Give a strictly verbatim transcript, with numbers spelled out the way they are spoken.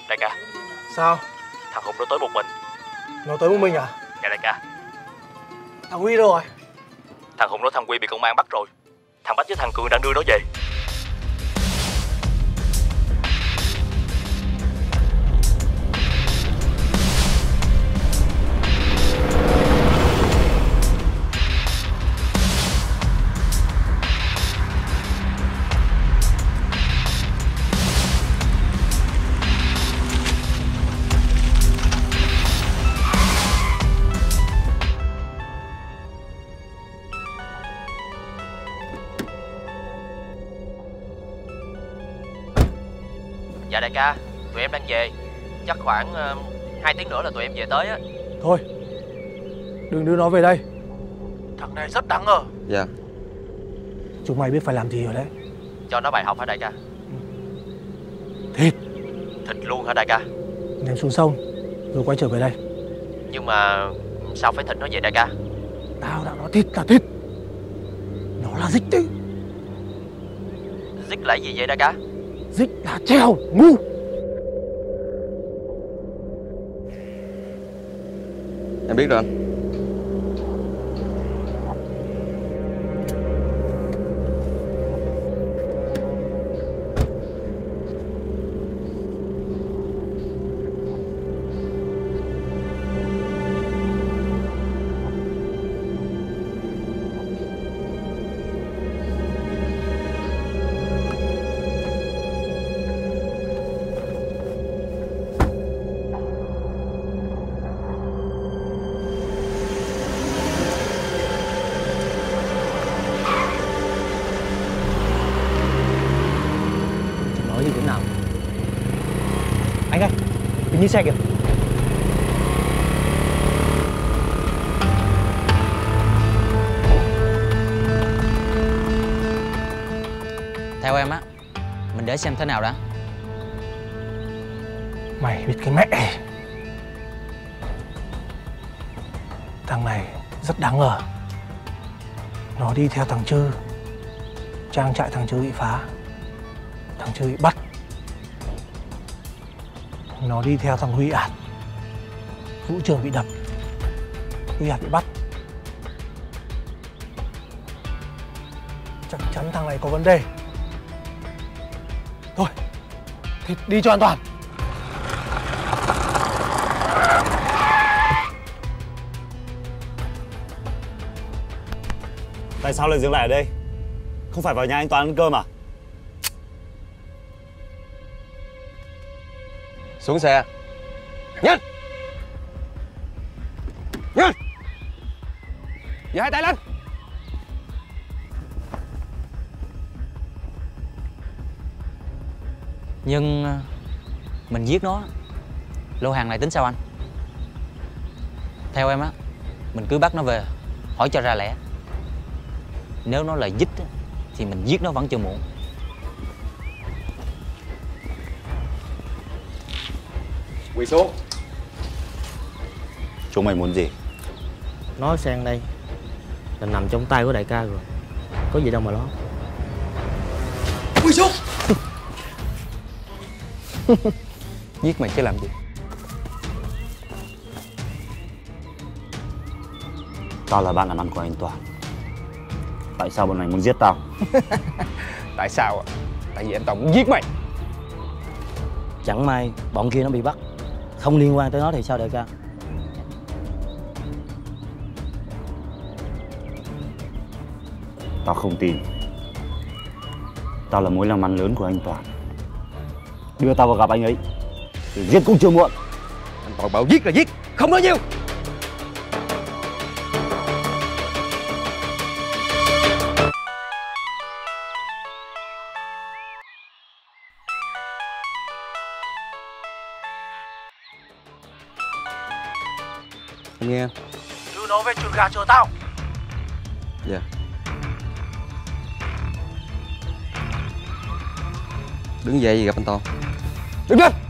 Đại ca. Sao? Thằng Hùng nó tới một mình. Nó tới một mình à? Dạ đại ca. Thằng Huy đâu rồi? Thằng Hùng nói thằng Huy bị công an bắt rồi. Thằng Bách với thằng Cường đang đưa nó về. Dạ đại ca, tụi em đang về. Chắc khoảng uh, hai tiếng nữa là tụi em về tới á. Thôi, đừng đưa nó về đây. Thằng này rất đáng ngờ. Dạ. Chúng mày biết phải làm gì rồi đấy. Cho nó bài học hả đại ca? Thịt. Thịt luôn hả đại ca? Ném xuống sông rồi quay trở về đây. Nhưng mà sao phải thịt nó vậy đại ca? Tao đã nói thịt là thịt. Nó là dích đấy. Dích là gì vậy đại ca? Dích là treo, ngu. Em biết rồi anh. Anh ơi, mình đi xe kìa. Theo em á, mình để xem thế nào đã. Mày biết cái mẹ. Thằng này rất đáng ngờ. Nó đi theo thằng Trư. Trang trại thằng Trư bị phá, thằng Trư bị bắt. Nó đi theo thằng Huy Ản. Vũ Trường bị đập, Huy Ản bị bắt. Chắc chắn thằng này có vấn đề. Thôi, thì đi cho an toàn. Tại sao lại dừng lại ở đây? Không phải vào nhà anh Toàn ăn cơm à? Xuống xe. Nhanh. Nhanh. Giơ hai tay lên. Nhưng mình giết nó, lô hàng này tính sao anh? Theo em á, mình cứ bắt nó về, hỏi cho ra lẽ. Nếu nó là dích thì mình giết nó vẫn chưa muộn. Quỳ xuống. Chúng mày muốn gì? Nó sang đây là nằm trong tay của đại ca rồi, có gì đâu mà lo. Quỳ xuống. Giết mày chứ làm gì? Tao là bạn làm ăn của anh Toàn. Tại sao bọn mày muốn giết tao? Tại sao ạ? Tại vì anh Toàn muốn giết mày. Chẳng may bọn kia nó bị bắt, không liên quan tới nó thì sao đại ca? Tao không tin. Tao là mối làm ăn lớn của anh Toàn. Đưa tao vào gặp anh ấy, thì giết cũng chưa muộn. Anh Toàn bảo giết là giết, không nói nhiều. Em nghe. Đưa nó về chuồng gà chờ tao. Dạ. Đứng dậy gì gặp anh Toàn. Đứng lên.